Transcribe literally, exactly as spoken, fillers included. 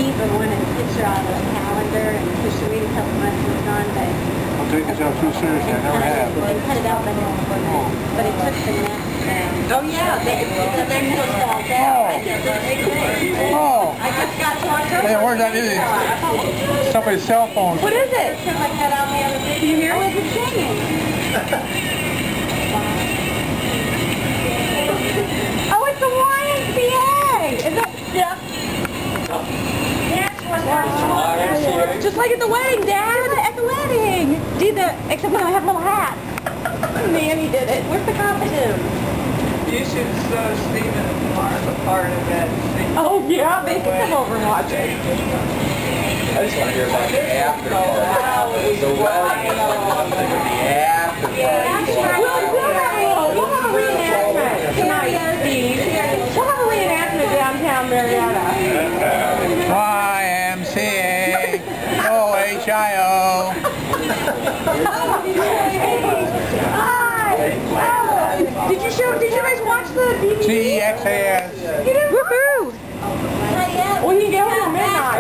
Eve and wanted a picture on the calendar, and because she waited a couple months and was on, but... Don't take yourself too seriously, I never have. They cut it out, but it, but it took the neck down. Oh yeah, they, the neck just falls down. I did the same thing. Oh! I just got to October. Hey, where's that? Is it somebody's cell phone? What is it? Because I cut out the other picture. Do you hear Oh, it? it's singing. Oh, it's the Y M C A! Is that stuff? Just like at the wedding, Dad! At the wedding! Do the, except when I have little hats. Nanny did it. Where's the costume? You should show Stephen and Martha part of that. Oh yeah, they can come over and watch it. I just want to hear about the after party. The wedding. The after party. We'll, we'll, have, a, we'll have a reenactment tonight, Steve. We'll have a reenactment downtown Marietta. Y M C A O H I O. Did you show? Did you guys watch the D V D? T E X A S. You did? Woohoo! Well, you can get home at midnight.